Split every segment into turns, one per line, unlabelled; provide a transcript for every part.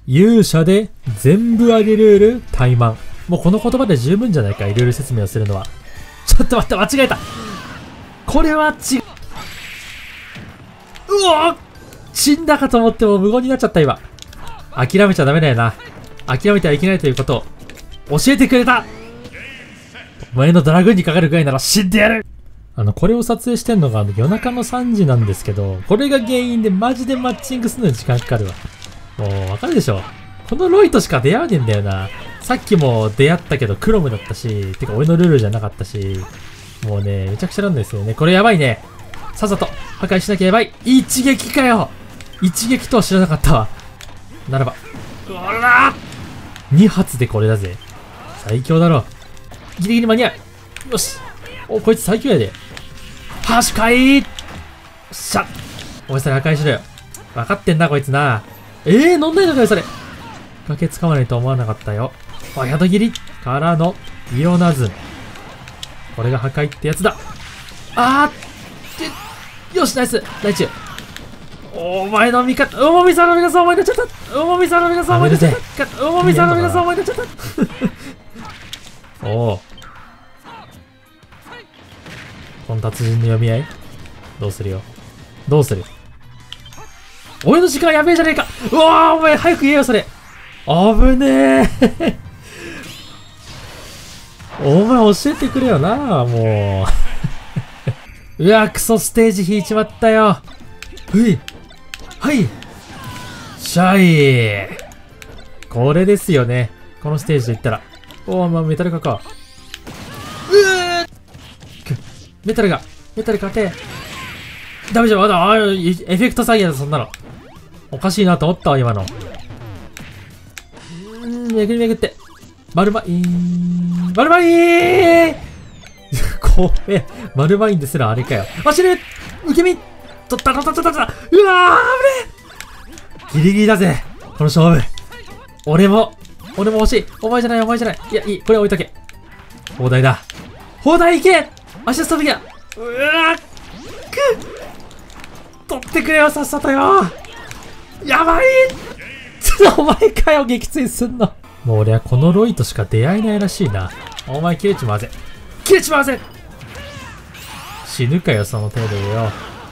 勇者で全部ありルール怠慢。もうこの言葉で十分じゃないか、ルール説明をするのは。ちょっと待って、間違えた。これはうわ、死んだかと思っても無言になっちゃった今。諦めちゃダメだよな。諦めてはいけないということを教えてくれた。お前のドラグーンにかかるぐらいなら死んでやる。これを撮影してんのが夜中の3時なんですけど、これが原因でマジでマッチングするのに時間かかるわ。もうわかるでしょ。このロイとしか出会わねえんだよな。さっきも出会ったけどクロムだったし、てか俺のルールじゃなかったし、もうね、めちゃくちゃなんですよね。これやばいね。さっさと破壊しなきゃやばい。一撃かよ。一撃とは知らなかったわ。ならば。うわら2発でこれだぜ。最強だろ。ギリギリ間に合う。よし。お、こいつ最強やで。はしかい。よっしゃ。お前それ破壊しろよ。分かってんな、こいつな。乗んないのかよ、それ。崖つかまないと思わなかったよ。あ、宿切りからのイオナズン。これが破壊ってやつだ。よし、ナイス。大中。お前の味方、おもみさんの皆さんお前になっちゃった。おもみさんの皆さんお前になっちゃった。おもみさんの皆さんお前になっちゃった。おお。この達人の読み合いどうするよ。どうする。俺の時間やべえじゃねえか。うわー、お前早く言えよ、それ。危ねえ。お前教えてくれよな、もう。うわ、クソステージ引いちまったよ。はい。シャイ。これですよね。このステージで言ったら。おー、まあ、メタルか。メタル勝て。ダメじゃん、まだ、エフェクト詐欺だ、そんなの。おかしいなと思ったわ、今の。巡って。マルマイン怖え。マルマインですらあれかよ。走れ受け身取ったうわー、危ねえ。ギリギリだぜ、この勝負。俺も欲しい。お前じゃない。いや、いい。これ置いとけ。砲台だ。砲台行け。足ストビア。取ってくれよ、さっさとよ。やばい。お前かよ、撃墜すんの。もう俺はこのロイとしか出会えないらしいな。お前切れちまうぜ。死ぬかよ、その程度でよ。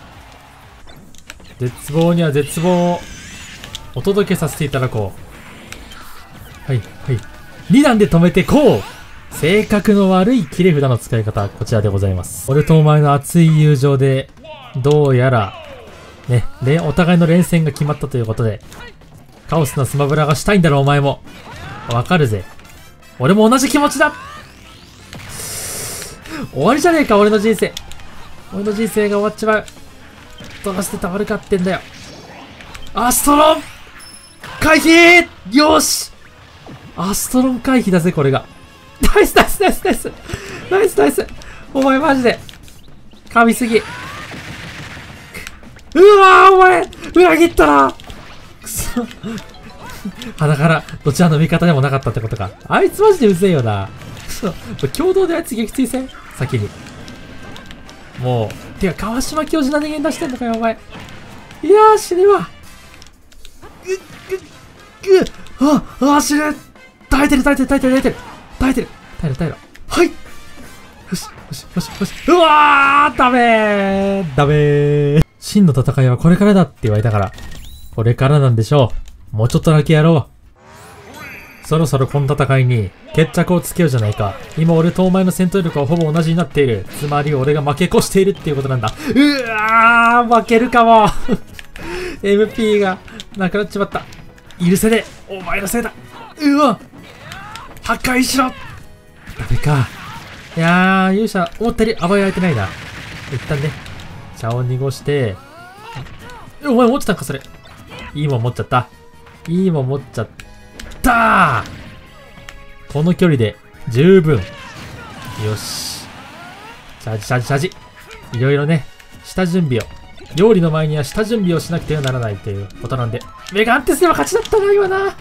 絶望には絶望をお届けさせていただこう。はい。2段で止めてこう。性格の悪い切れ札の使い方、こちらでございます。俺とお前の熱い友情で、どうやら、ね、お互いの連戦が決まったということで、カオスなスマブラがしたいんだろ、お前も。わかるぜ。俺も同じ気持ちだ。終わりじゃねえか、俺の人生。俺の人生が終わっちまう。どうしてたまるかってんだよ。アストロン回避。よし、アストロン回避だぜ、これが。ナイス。お前マジで噛みすぎ。うわー、お前裏切ったな。くそ。鼻からどちらの味方でもなかったってことか。あいつマジでうぜえよな。共同であいつ撃墜せん先に。もうてか川島教授何人間出してんのかよ、お前。いやー、死ぬわ。死ぬ。耐えてる。はい。よし。うわー、ダメー。真の戦いはこれからだって言われたから、これからなんでしょう。もうちょっとだけやろう。そろそろこの戦いに決着をつけようじゃないか。今俺とお前の戦闘力はほぼ同じになっている。つまり俺が負け越しているっていうことなんだ。うわー、負けるかも。MP がなくなっちまった。許せねえ。お前のせいだ。うわ、破壊しろ。ダメか。いやー、勇者思ったより暴れられてないな。一旦ね、茶を濁して。お前持ってたんか、それ。いいもん持っちゃった。この距離で十分。よし。チャージ。いろいろね、下準備を。料理の前には下準備をしなくてはならないということなんで。メガンテスでは勝ちだったな、今な。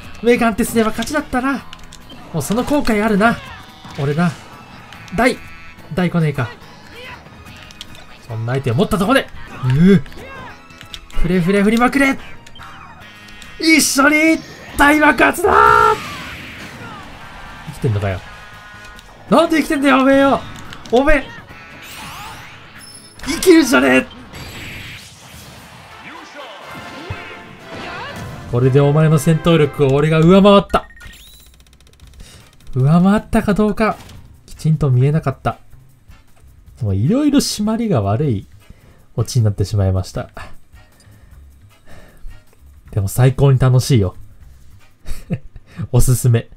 もうその後悔あるな。俺な。大来ねえか。そんな相手を持ったとこで。フレ振りまくれ。一緒に大爆発だー。生きてんのかよ。なんで生きてんだよ、おめえよ。おめえ、生きるんじゃねえ。これでお前の戦闘力を俺が上回った。上回ったかどうか、きちんと見えなかった。もういろいろ締まりが悪いオチになってしまいました。でも最高に楽しいよ。おすすめ。